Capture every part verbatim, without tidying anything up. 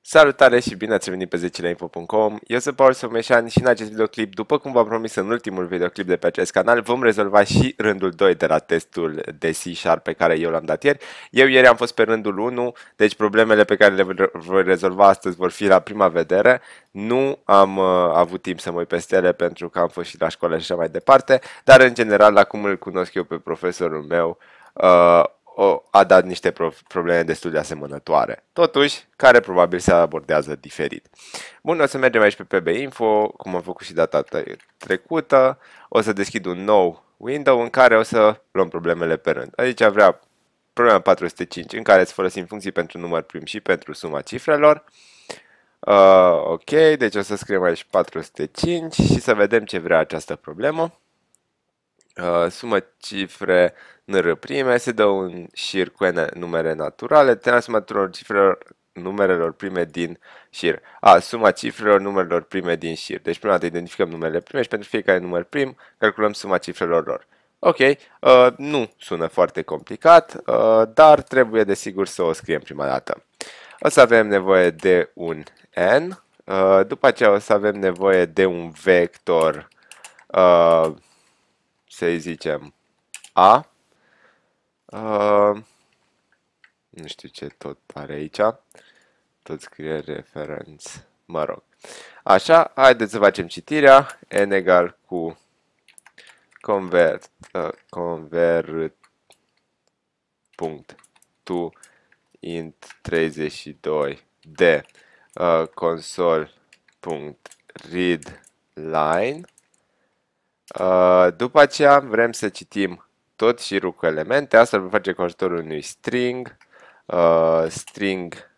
Salutare și bine ați venit pe zece info punct com. Eu sunt Paul Someșan și în acest videoclip, după cum v-am promis în ultimul videoclip de pe acest canal, vom rezolva și rândul doi de la testul de C Sharp pe care eu l-am dat ieri. Eu ieri am fost pe rândul unu, deci problemele pe care le voi rezolva astăzi vor fi la prima vedere. Nu am uh, avut timp să mă uit peste ele pentru că am fost și la școală și așa mai departe, dar în general, la cum îl cunosc eu pe profesorul meu, uh, O, a dat niște pro probleme destul de asemănătoare, totuși, care probabil se abordează diferit. Bun, o să mergem aici pe P B Info, cum am făcut și data trecută. O să deschid un nou window în care o să luăm problemele pe rând. Aici vrea problema patru sute cinci, în care îți folosim funcții pentru număr prim și pentru suma cifrelor. Uh, ok, deci o să scriem aici patru sute cinci și să vedem ce vrea această problemă. Uh, sumă cifre nr prime, se dă un șir cu n numere naturale, transformatorul cifrelor numerelor prime din șir. A, suma cifrelor numerelor prime din șir. Deci prima dată identificăm numerele prime și pentru fiecare număr prim calculăm suma cifrelor lor. Ok, uh, nu sună foarte complicat, uh, dar trebuie desigur să o scriem prima dată. O să avem nevoie de un n, uh, după aceea o să avem nevoie de un vector, uh, să zicem a. Uh, nu știu ce tot pare aici. Tot scrie referență. Mă rog. Așa, haideți să facem citirea. N egal cu convert, uh, convert punct to int treizeci și doi de uh, console punct read line. Uh, după aceea vrem să citim tot șirul cu elemente, asta îl vom face cu ajutorul unui string, uh, string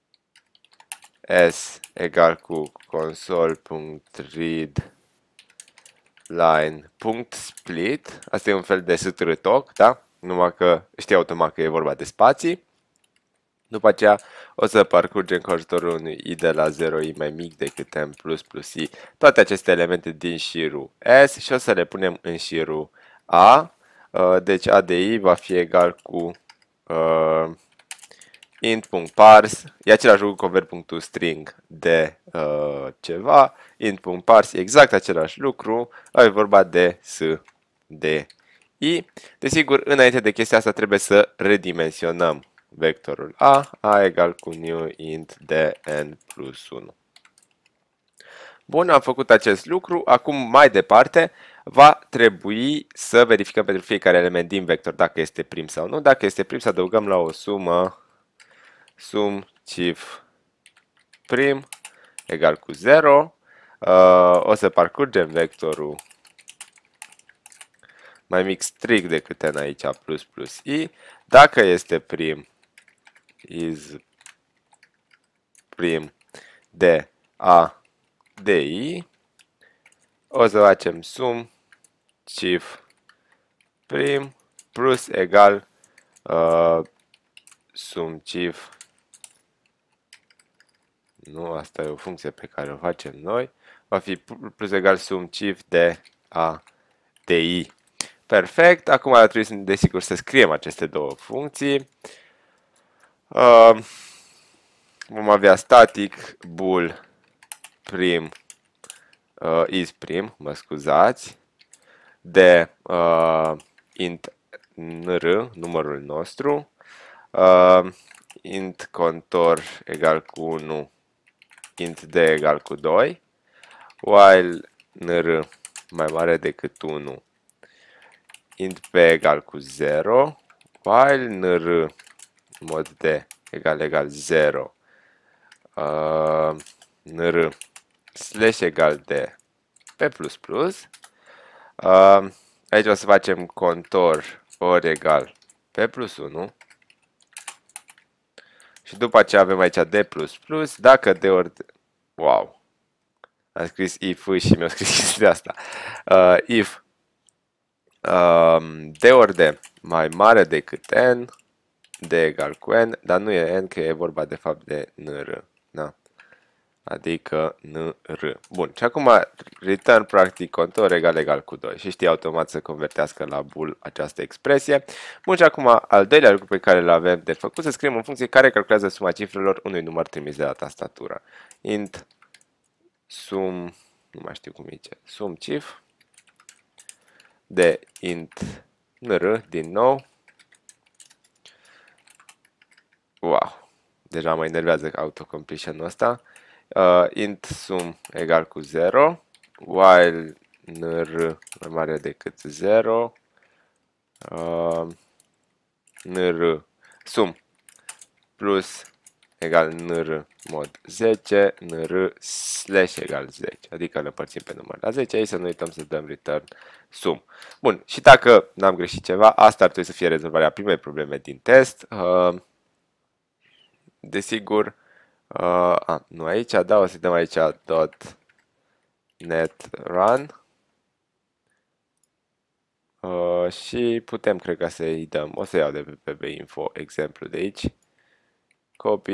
s egal cu console.read line.split, asta e un fel de str-toc, da? Numai că știi automat că e vorba de spații. După aceea o să parcurgem cu ajutorul unui i de la zero, i mai mic decât m plus plus i, toate aceste elemente din șirul s și o să le punem în șirul a. Deci a de i va fi egal cu uh, int.parse, e același lucru cu convert.toString de uh, ceva, int.parse, exact același lucru, e vorba de s de i. Desigur, înainte de chestia asta trebuie să redimensionăm vectorul a, a egal cu new int de n plus unu. Bun, am făcut acest lucru, acum mai departe va trebui să verificăm pentru fiecare element din vector dacă este prim sau nu. Dacă este prim, să adăugăm la o sumă sum cif prim egal cu zero. Uh, o să parcurgem vectorul mai mic strict decât n aici plus plus i. Dacă este prim, is prim de a de i. O să facem sum cif prim plus egal uh, sum cif. Nu, asta e o funcție pe care o facem noi. Va fi plus egal sum cif de a de i. Perfect. Acum ar trebui, desigur, să scriem aceste două funcții. Uh, vom avea static bool prim uh, is prim, mă scuzați, de uh, int nr, numărul nostru, uh, int contor egal cu unu, int d egal cu doi, while nr mai mare decât unu, int p egal cu zero, while nr mod d egal egal zero, uh, nr slash egal de p plus plus. Uh, aici o să facem contor ori egal p plus unu. Și după aceea avem aici d plus plus. Dacă d ori d... Wow! Am scris if și mi-a scris chestia asta. Uh, if uh, d ori d mai mare decât n, d egal cu n, dar nu e n, că e vorba de fapt de nr. Da. adică nr. Bun, și acum return practic contor egal egal cu doi și știe automat să convertească la bool această expresie. Bun, și acum al doilea lucru pe care îl avem de făcut, să scriem o funcție care calculează suma cifrelor unui număr trimis de la tastatură. Int sum, nu mai știu cum zice, sum cif de int nr din nou. Wow, deja mă enervează autocompletion-ul ăsta. Uh, int sum egal cu zero, while nr mai mare decât zero, uh, nr sum plus egal nr mod zece, nr slash egal zece, adică le împărțim pe număr la zece, aici să nu uităm să dăm return sum. Bun, și dacă n-am greșit ceva, asta ar trebui să fie rezolvarea primei probleme din test. Uh, desigur, uh, a, nu aici, da, o să dăm aici dot net run uh, și putem, cred că să-i dăm, o să iau de pe pbinfo exemplu de aici, copy,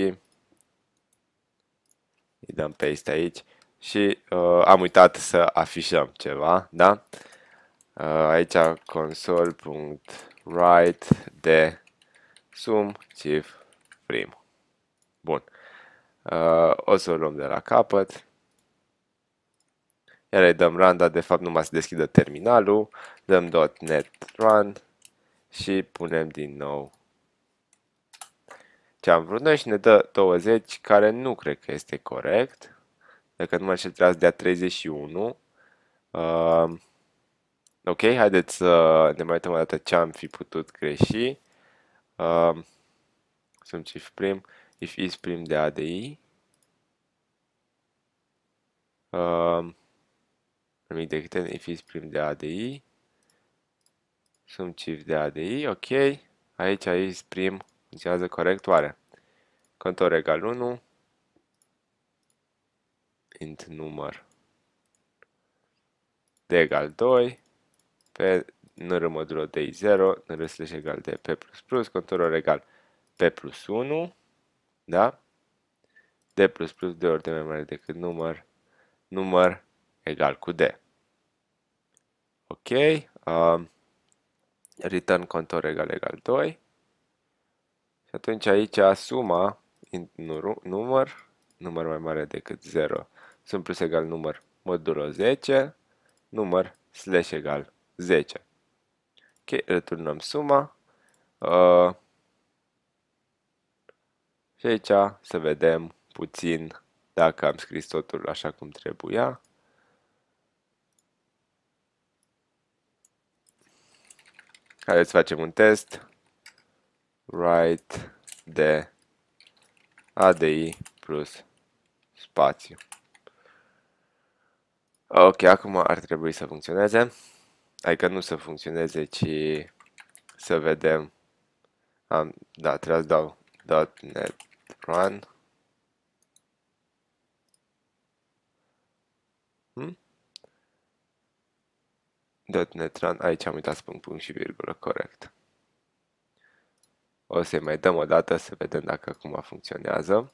îi dăm paste aici și uh, am uitat să afișăm ceva, da? Uh, aici console.write de sum cif prim. Bun. Uh, o să o luăm de la capăt. Iar îi dăm run, dar de fapt numai să deschidă terminalul. Dăm .net run și punem din nou ce am vrut noi și ne dă douăzeci, care nu cred că este corect. Dacă nu mă înșel, trebuie să dea treizeci și unu. Uh, ok, haideți să ne mai uităm o dată ce am fi putut greși. Uh, sunt cif prim, if is prim de A de I. Uh, nimic decât if is prim de A de I. Sunt cif de A de I, ok. Aici is prim funcționează corect, oare? Contor egal unu. Int număr de egal doi. Pe nr modulo de I zero, nr slash egal de p plus plus, contorul egal p plus unu, da? D plus plus de ori de mai mare decât număr, număr egal cu D. Ok, uh, return contor egal egal doi. Și atunci aici suma int număr, număr mai mare decât zero, sum plus egal număr modulo zece, număr slash egal zece. Ok, returnăm suma. Uh, și aici să vedem puțin dacă am scris totul așa cum trebuia. Haideți să facem un test. Write de A D I plus spațiu. Ok, acum ar trebui să funcționeze. Adică nu să funcționeze, ci să vedem. Am, da, trebuie să dau .net run. Hmm? .net run, aici am uitat să pun punct și virgulă, corect. O să-i mai dăm o dată să vedem dacă acum funcționează.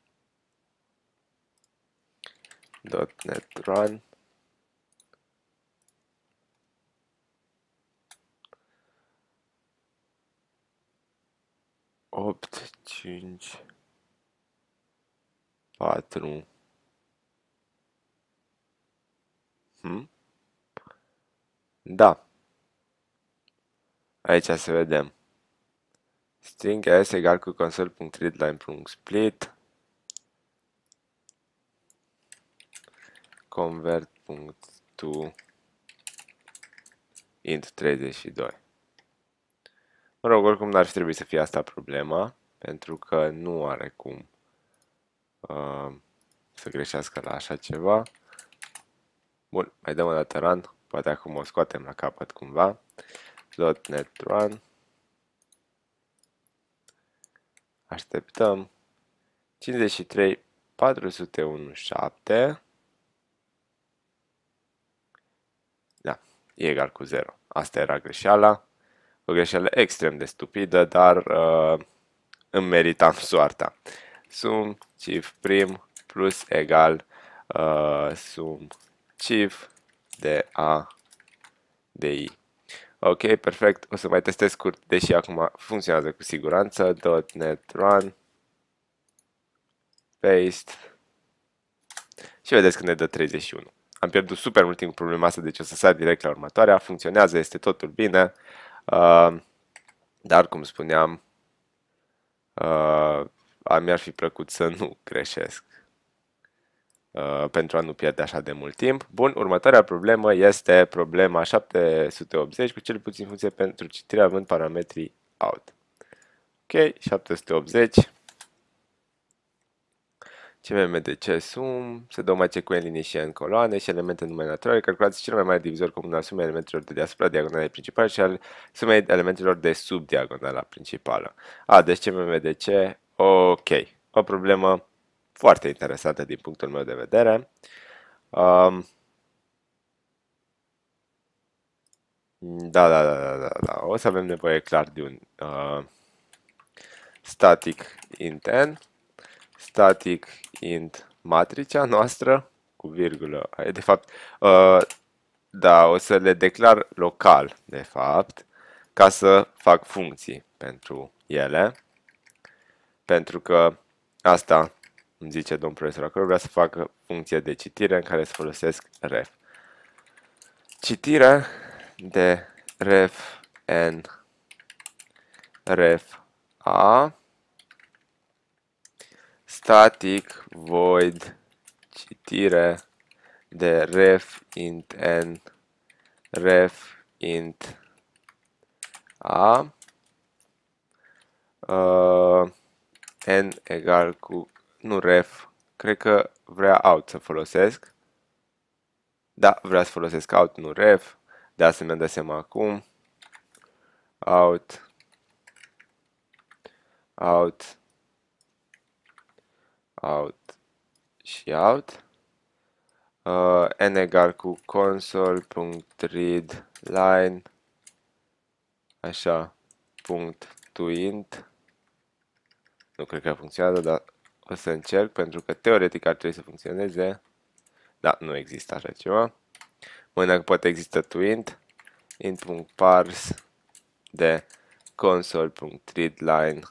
.net run. opt, cinci, patru. Hmm? Da. Aici să vedem. String s egal cu console.readline.split convert.to int treizeci și doi. Mă rog, oricum n-ar trebui să fie asta problema, pentru că nu are cum uh, să greșească la așa ceva. Bun, mai dăm o dată run, poate acum o scoatem la capăt cumva. .net run. Așteptăm. cincizeci și trei patru sute șaptesprezece. Da, e egal cu zero. Asta era greșeala. O greșeală extrem de stupidă, dar uh, îmi meritam soarta. Sum cif prim plus egal uh, sum cif de A de I. Ok, perfect. O să mai testez scurt, deși acum funcționează cu siguranță. .NET run, paste și vedeți că ne dă treizeci și unu. Am pierdut super mult timp cu problema asta, deci o să sar direct la următoarea. Funcționează, este totul bine. Uh, dar, cum spuneam, uh, mi-ar fi plăcut să nu greșesc. Uh, pentru a nu pierde așa de mult timp. Bun, următoarea problemă este problema șapte sute optzeci cu cel puțin funcție pentru citire având parametrii out. Ok, șapte sute optzeci. C M M de C sum, se dă mai ce cu în linii și în coloane și elemente nume naturale. Calculați cel mai mare divizor comun al sumei elementelor de deasupra diagonalei principale și al sumei elementelor de sub diagonala principală. A, deci C M M de C, ok. O problemă foarte interesantă din punctul meu de vedere. Um, da, da, da, da, da, da. O să avem nevoie clar de un uh, static int n, static int matricea noastră cu virgulă. De fapt, uh, da, o să le declar local, de fapt, ca să fac funcții pentru ele, pentru că asta îmi zice domnul profesor acolo, vrea să facă funcție de citire în care să folosesc ref. Citire de ref n, ref a, static void citire de ref int n, ref int a, uh, n egal cu, nu ref, cred că vrea out să folosesc. Da, vreau să folosesc out, nu ref. De asta mi-am dat seama acum. Out. Out. Out. Și out. Uh, n egal cu console.readline. Așa. Punct to int. Nu cred că funcționează, dar o să încerc pentru că teoretic ar trebui să funcționeze. Da, nu există așa ceva. Mâine poate există toInt, int.parse de console.readline.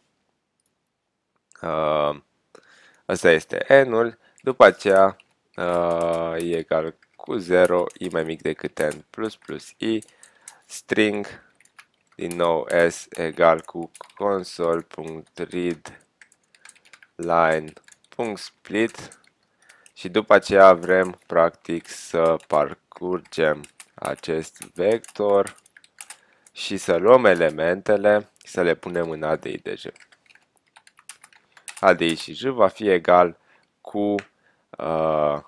Uh, asta este n-ul. După aceea uh, e egal cu zero, i mai mic decât n plus plus i, string, din nou s egal cu console.readline.split. Și după aceea vrem, practic, să parcurgem acest vector și să luăm elementele și să le punem în A D I de J. A D I și J va fi egal cu uh,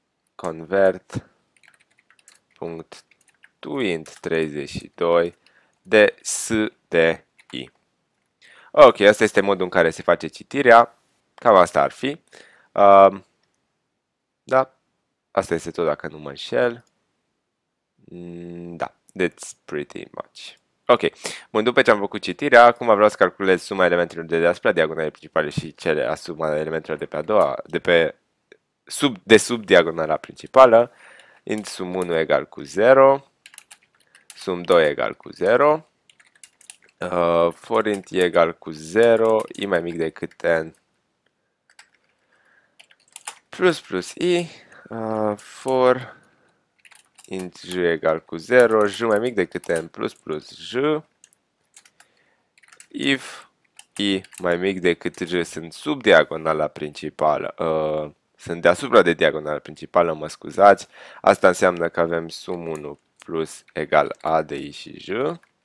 convert.toInt treizeci și doi de S de I. Ok, asta este modul în care se face citirea. Cam asta ar fi. Uh, Da, asta este tot dacă nu mă înșel. Da, that's pretty much. Ok, bun, după ce am făcut citirea, acum vreau să calculez suma elementelor de deasupra diagonale principale și cele a suma elementelor de pe a doua, de pe sub, de sub diagonala principală. Int sum unu egal cu zero, sum doi egal cu zero, uh, for int e egal cu zero, i mai mic decât n plus plus i, uh, for int j egal cu zero, j mai mic decât n plus plus j, if i mai mic decât j sunt sub diagonala principală, uh, sunt deasupra de diagonala principală, mă scuzați, asta înseamnă că avem sum unu plus egal a de i și j,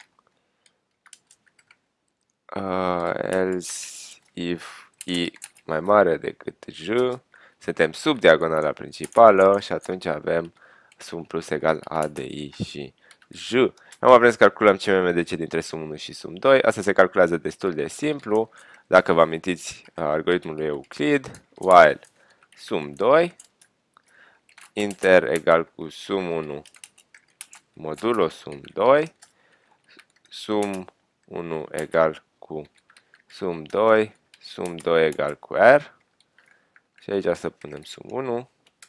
uh, else if i mai mare decât j, suntem sub diagonala principală și atunci avem sum plus egal a de i și j. Acum vrem să calculăm C M M de C dintre sum unu și sum doi. Asta se calculează destul de simplu. Dacă vă amintiți algoritmul lui Euclid, while sum doi, inter egal cu sum unu modulo sum doi, sum unu egal cu sum doi, sum doi egal cu r, Și aici să punem sum unu.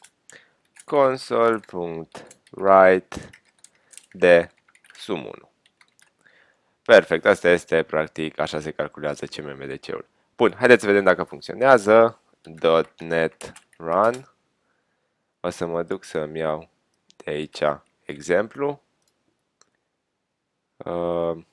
Console.write de sum unu. Perfect, asta este practic, așa se calculează C M M D C-ul. Bun, haideți să vedem dacă funcționează. .NET Run. O să mă duc să-mi iau de aici exemplu. Uh,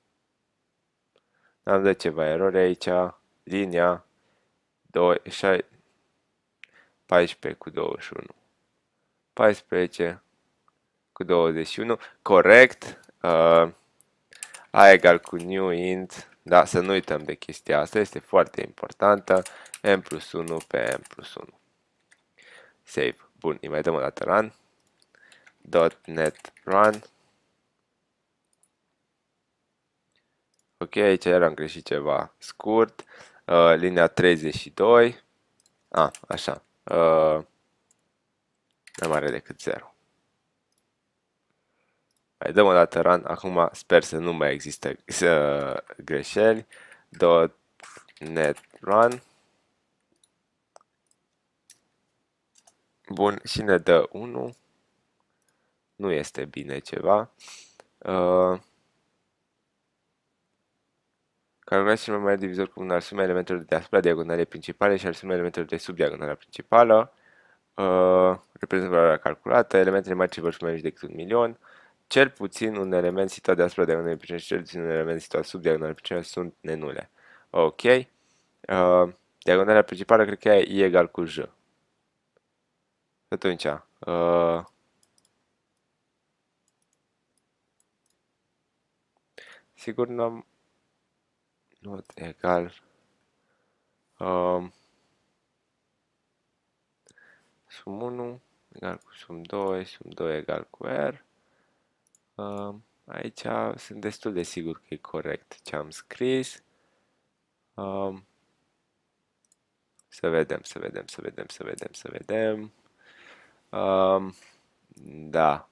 am dat ceva erori aici. Linia doi, paisprezece cu douăzeci și unu. paisprezece cu douăzeci și unu. Corect. Uh, A egal cu new int. Da, să nu uităm de chestia asta. Este foarte importantă. M plus unu pe M plus unu. Save. Bun, îi mai dăm o dată run. .NET Run. Ok, aici iar am greșit ceva scurt. Uh, linia treizeci și doi. A, așa. Uh, mai mare decât zero. Mai dăm o dată run. Acum sper să nu mai există uh, greșeli. .NET Run. Bun, și ne dă unu. Nu este bine ceva. Uh, Calculați cel mai mare divizor comun al sumei elementelor deasupra diagonalei principale și al sumei elementelor de sub diagonala principală. Uh, reprezintă valoarea calculată. Elementele mari ce vor fi mai mici decât un milion. Cel puțin un element situat deasupra diagonalei principale și cel puțin un element situat sub diagonala principală sunt nenule. Ok. Uh, diagonala principală cred că e I egal cu J. Atunci. Uh, sigur nu am not egal. Um, sum unu egal cu sum doi, sum doi egal cu R. Um, aici sunt destul de sigur că e corect ce am scris. Um, să vedem, să vedem, să vedem, să vedem, să vedem. Um, da.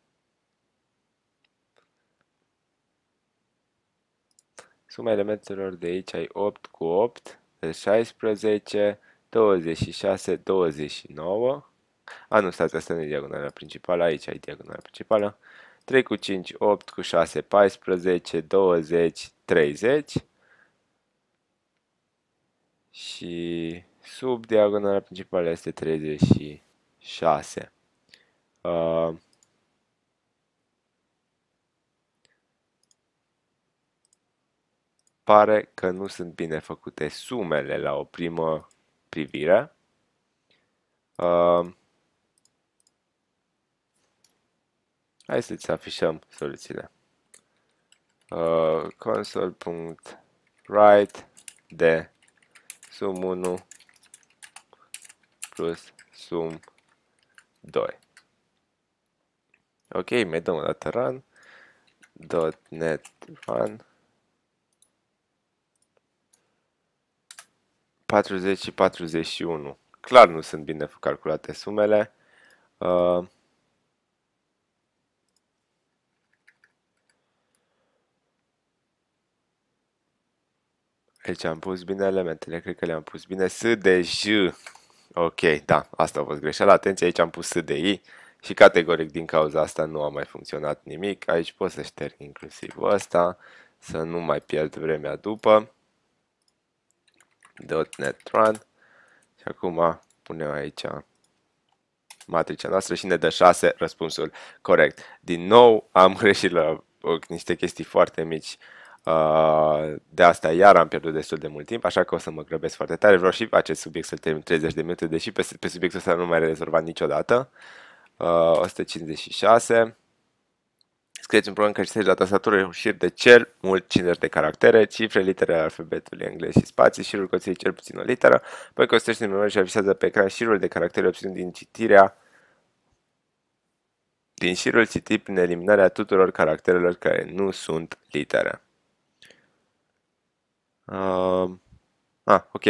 Suma elementelor de aici ai opt cu opt, șaisprezece, douăzeci și șase, douăzeci și nouă. A, nu, stați, asta nu e diagonala principală, aici ai diagonala principală. trei cu cinci, opt cu șase, paisprezece, douăzeci, treizeci. Și sub diagonala principală este treizeci și șase. Uh, pare că nu sunt bine făcute sumele la o primă privire. Uh, hai să-ți afișăm soluțiile. Uh, console.write de sum unu plus sum doi. Ok, mai dăm o dată run. .NET Run. patruzeci și patruzeci și unu. Clar nu sunt bine calculate sumele. Uh, aici am pus bine elementele, cred că le-am pus bine. S de J. Ok, da, asta a fost greșeală. Atenție, aici am pus S de I și categoric din cauza asta nu a mai funcționat nimic. Aici pot să șterg inclusiv ăsta, să nu mai pierd vremea după. .NET Run. Și acum punem aici matricea noastră și ne dă șase, răspunsul corect. Din nou am greșit la niște chestii foarte mici. De asta iar am pierdut destul de mult timp, așa că o să mă grăbesc foarte tare. Vreau și pe acest subiect să-l termin treizeci de minute, deși pe, pe subiectul ăsta nu mai rezolvat niciodată. o sută cincizeci și șase. Scrieți un program care citește la tastatură un șir de cel mult cincizeci de caractere, cifre, litere ale alfabetului englez și spații, șirul conține cel puțin o literă, apoi construiește în memorie și avisează pe ecran șirul de caractere obținut din citirea din șirul citit prin eliminarea tuturor caracterelor care nu sunt litere. Uh, ah, ok.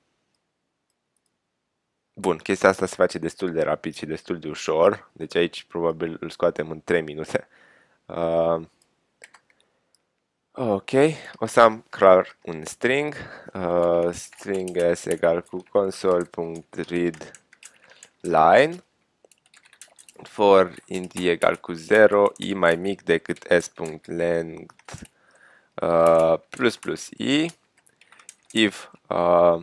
Bun, chestia asta se face destul de rapid și destul de ușor, deci aici probabil îl scoatem în trei minute. Uh, Ok, o să am clar un string, uh, string s egal cu console.read line for int i egal cu zero, i mai mic decât s.length uh, plus plus i, if uh,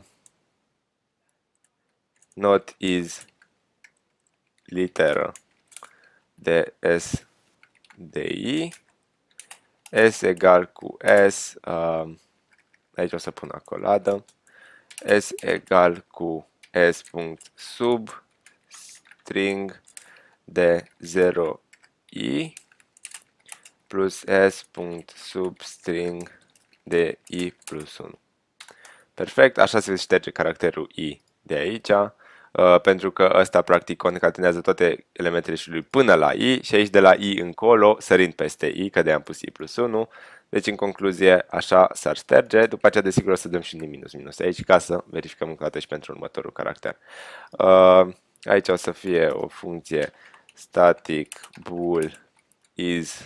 not is literă de s de i, s egal cu s, uh, aici o să pun acoladă, s egal cu s.sub string de zero i plus s.substring de i plus unu. Perfect, așa se șterge caracterul i de aici, uh, pentru că ăsta practic concatenează toate elementele șiului până la i și aici de la i încolo, sărind peste i, că de am pus i plus unu. Deci în concluzie așa s-ar șterge, după aceea desigur o să dăm și un minus minus aici ca să verificăm încă o dată și pentru următorul caracter. Uh, aici o să fie o funcție static bool is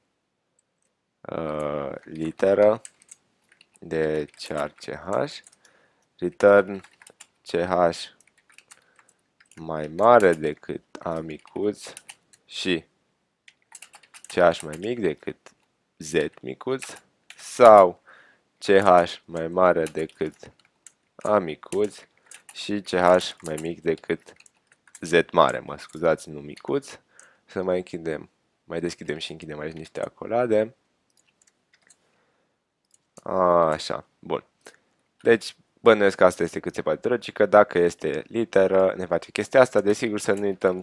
uh, literă de char ch, return ch mai mare decât a micuț și ch mai mic decât z micuț sau ch mai mare decât a micuț și ch mai mic decât z mare, mă scuzați, nu micuț. Să mai închidem, mai deschidem și închidem aici niște acolade. Așa, bun. Deci, bănuiesc că asta este cât se poate logică. Dacă este literă, ne face chestia asta. Desigur să nu uităm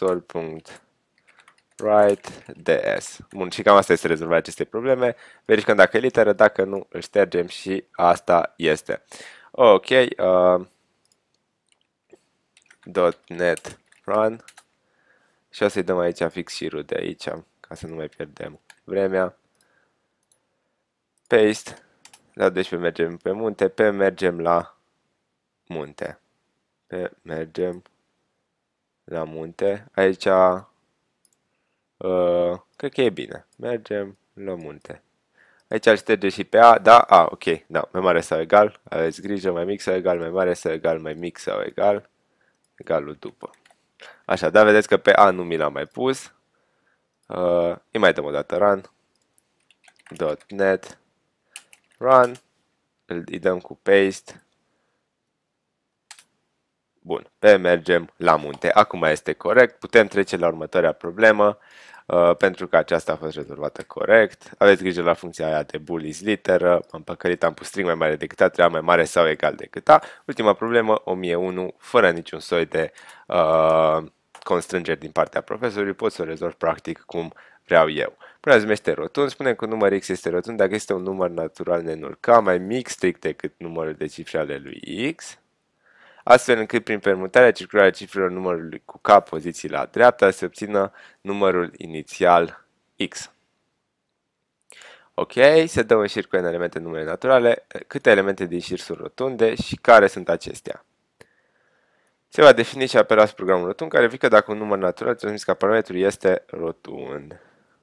console.write.ds. Bun, și cam asta este rezolvarea acestei probleme. Verificăm dacă e literă, dacă nu, îl ștergem și asta este. Ok, uh, .NET Run și o să-i dăm aici fix șirul de aici, ca să nu mai pierdem vremea. Paste. Da, deci pe mergem pe munte, pe mergem la munte. Pe mergem la munte. Aici, uh, cred că e bine. Mergem la munte. Aici îl șterge și pe A, da, A, ok, da, mai mare sau egal, aveți grijă, mai mic sau egal, mai mare sau egal, mai mic sau egal, egalul după. Așa, da, vedeți că pe A nu mi l-am mai pus. Uh, îi mai dăm o dată run. .NET Run. Îi dăm cu paste. Bun, pe mergem la munte. Acum este corect. Putem trece la următoarea problemă, uh, pentru că aceasta a fost rezolvată corect. Aveți grijă la funcția aia de bool is literă. Am păcălit, am pus string mai mare decât a, trebuia mai mare sau egal decât a. Ultima problemă, o mie unu, fără niciun soi de uh, constrângeri din partea profesorului. Pot să o rezolv practic cum vreau eu. Problema se numește rotund. Spunem că un număr x este rotund dacă este un număr natural nenul k mai mic strict decât numărul de cifre ale lui x, astfel încât prin permutarea circularea cifrelor numărului cu k poziții la dreapta se obțină numărul inițial x. Ok, se dă un șir cu n elemente numere naturale, câte elemente din șir sunt rotunde și care sunt acestea. Se va defini și apelați programul rotund care verifică dacă un număr natural transmis ca parametru este rotund.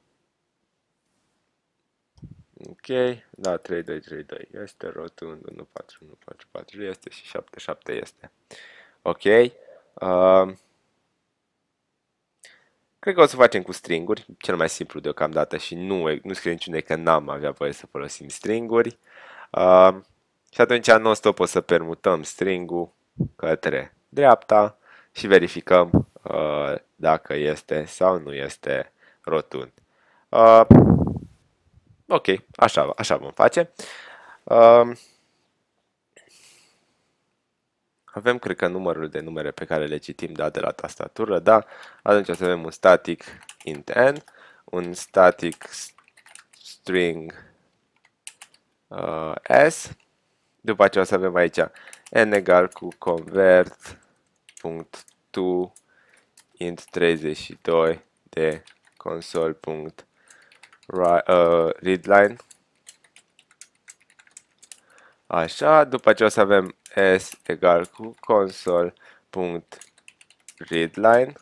Ok, da, trei doi trei doi este rotund, unu patru unu patru patru este și șapte șapte este. Ok. Uh, cred că o să facem cu stringuri, cel mai simplu deocamdată și nu, nu scrie niciunde că n-am avea voie să folosim stringuri. Uh, și atunci non-stop o să permutăm stringul către dreapta și verificăm uh, dacă este sau nu este rotund. Uh, ok, așa, așa vom face. Uh, Avem, cred că, numărul de numere pe care le citim, da, de la tastatură, da? Atunci o să avem un static int n, un static string uh, s, după aceea o să avem aici n egal cu convert.to int treizeci și doi de console.readline. Așa, după aceea o să avem s egal cu console.readline.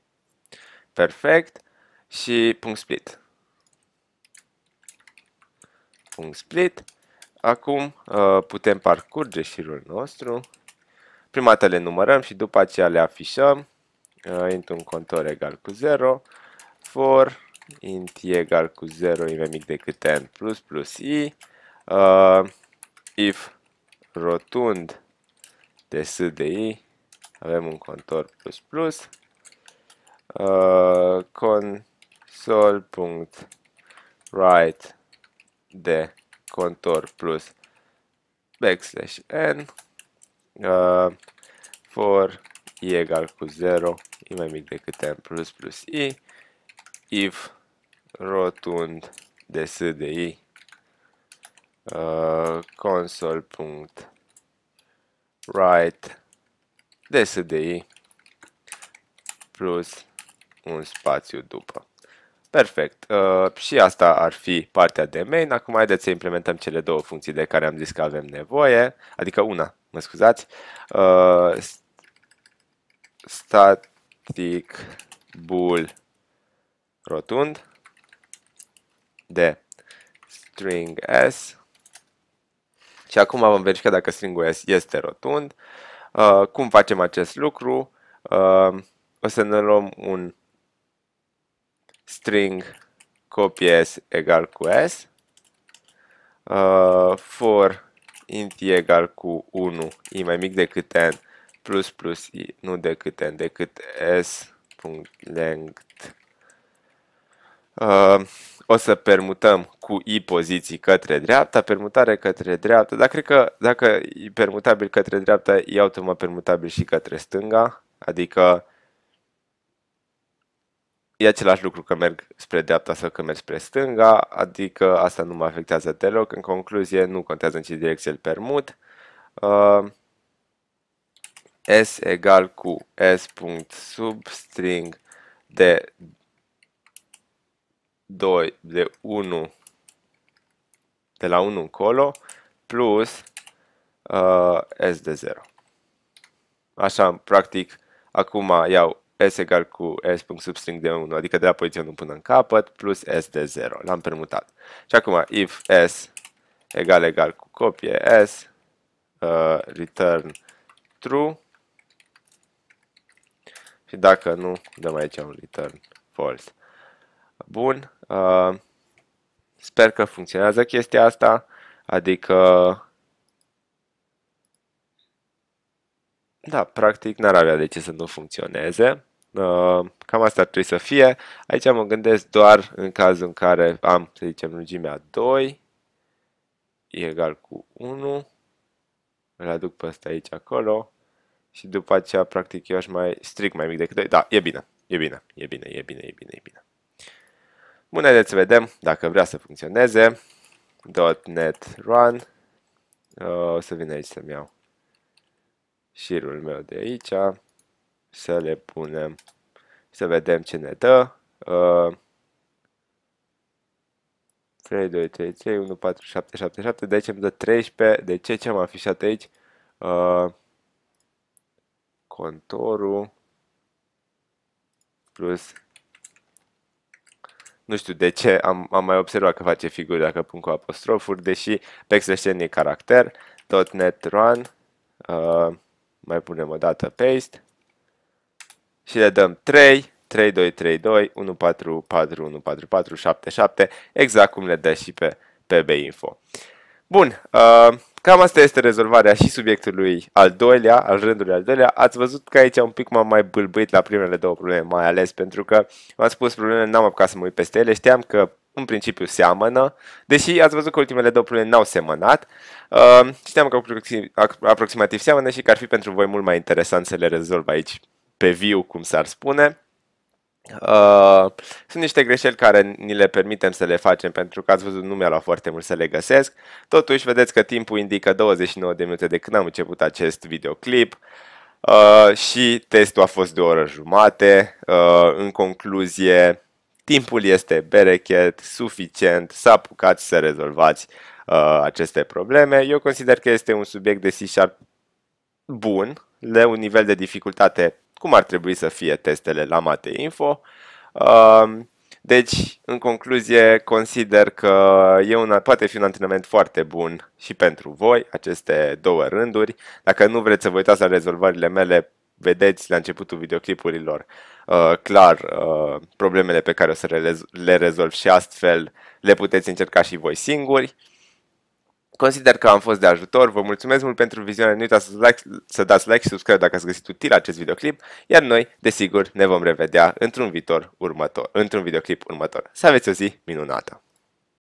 Perfect. Și punct split. .split. Acum uh, putem parcurge șirul nostru. Prima dată le numărăm și după aceea le afișăm. Uh, int un contor egal cu zero. For int i egal cu zero e mai mic decât n plus plus i. Uh, if rotund de s de i, avem un contor plus plus. Uh, console.write de contor plus backslash n. Uh, for i egal cu zero e mai mic decât n plus plus i. If rotund de s de i, uh, console.write de s de i plus un spațiu după. Perfect. Uh, și asta ar fi partea de main. Acum haideți să implementăm cele două funcții de care am zis că avem nevoie. Adică una, mă scuzați. Uh, static bool rotund de string s. Și acum vom verifica dacă stringul s este rotund. Uh, cum facem acest lucru? Uh, o să ne luăm un string copy s egal cu s. Uh, for int i egal cu unu e mai mic decât n plus plus i, nu decât n, decât s.length. Uh, o să permutăm cu i poziții către dreapta, permutare către dreapta, dar cred că dacă e permutabil către dreapta, e automat permutabil și către stânga, adică e același lucru că merg spre dreapta sau că merg spre stânga, adică asta nu mă afectează deloc. În concluzie, nu contează în ce direcție îl permut. Uh, s egal cu s.substring de doi, de unu, de la unu încolo, plus uh, s de zero. Așa, practic, acum iau s egal cu s.substring de unu, adică de la poziția unu până în capăt, plus s de zero. L-am permutat. Și acum, if s egal egal cu copie s, uh, return true. Și dacă nu, dăm aici un return false. Bun. Uh, sper că funcționează chestia asta. Adică da, practic n-ar avea de ce să nu funcționeze. Uh, cam asta ar trebui să fie. Aici mă gândesc doar în cazul în care am, să zicem, lungimea doi e egal cu unu. Îl aduc pe ăsta aici, acolo. Și după aceea, practic, eu aș mai strict mai mic decât doi. Da, e bine. E bine, e bine, e bine, e bine, e bine. Bun, haideți să vedem dacă vrea să funcționeze. .NET run. Uh, o să vin aici să-mi iau șirul meu de aici. Să le punem. Să vedem ce ne dă. Uh, trei, doi, trei, trei, unu, patru, șapte, șapte, șapte. Deci îmi dă treisprezece. De ce? Ce am afișat aici? Uh, contorul plus. Nu știu de ce, am, am mai observat că face figuri dacă pun cu apostrofuri, deși backslash n e caracter. .NET run. Uh, mai punem o dată paste. Și le dăm trei, trei, doi, trei, doi, unu, patru, patru, unu, patru, patru, șapte, șapte, exact cum le dă și pe P B Info. Bun, uh, cam asta este rezolvarea și subiectului al doilea, al rândului al doilea. Ați văzut că aici un pic m-am mai bâlbâit la primele două probleme, mai ales pentru că v-am spus problemele, n-am apucat să mă uit peste ele, știam că în principiu seamănă, deși ați văzut că ultimele două probleme n-au semănat, uh, știam că aproximativ seamănă și că ar fi pentru voi mult mai interesant să le rezolv aici pe viu, cum s-ar spune. Uh, sunt niște greșeli care ni le permitem să le facem pentru că ați văzut nu mi-a luat foarte mult să le găsesc. Totuși vedeți că timpul indică douăzeci și nouă de minute de când am început acest videoclip uh, și testul a fost de o oră jumate. Uh, în concluzie, timpul este berechet, suficient să apucați să rezolvați uh, aceste probleme. Eu consider că este un subiect de C Sharp bun, de un nivel de dificultate cum ar trebui să fie testele la Mate Info. Uh, Deci, în concluzie, consider că e un, poate fi un antrenament foarte bun și pentru voi, aceste două rânduri. Dacă nu vreți să vă uitați la rezolvările mele, vedeți la începutul videoclipurilor uh, clar uh, problemele pe care o să le, le rezolv și astfel le puteți încerca și voi singuri. Consider că am fost de ajutor, vă mulțumesc mult pentru viziune, nu uitați să, like, să dați like și subscribe dacă ați găsit util acest videoclip, iar noi, desigur, ne vom revedea într-un viitor următor, într-un videoclip următor. Să aveți o zi minunată!